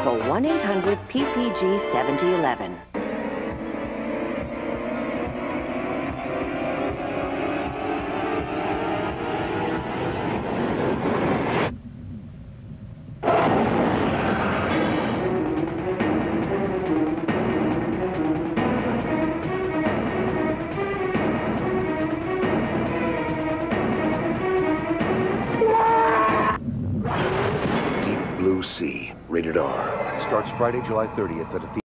call 1-800-PPG-7011. Blue Sea, rated R. Starts Friday, July 30th at a theater.